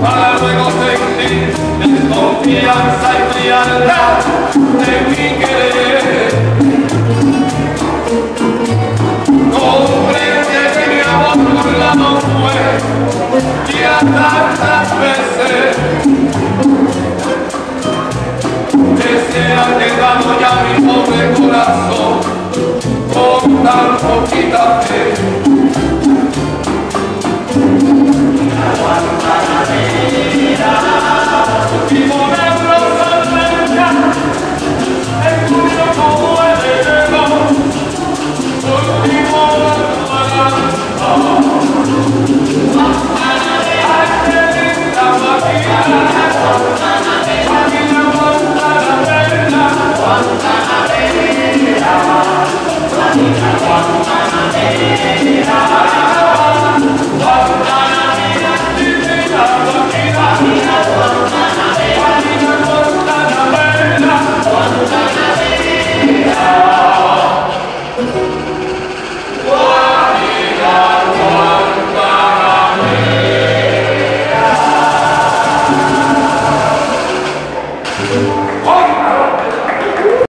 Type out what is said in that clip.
para luego sentir desconfianza y frialdad de mi querer. Comprende que mi amor burlado fue ya tantas veces, que se ha quedado ya mi pobre corazón con tan poquita fe.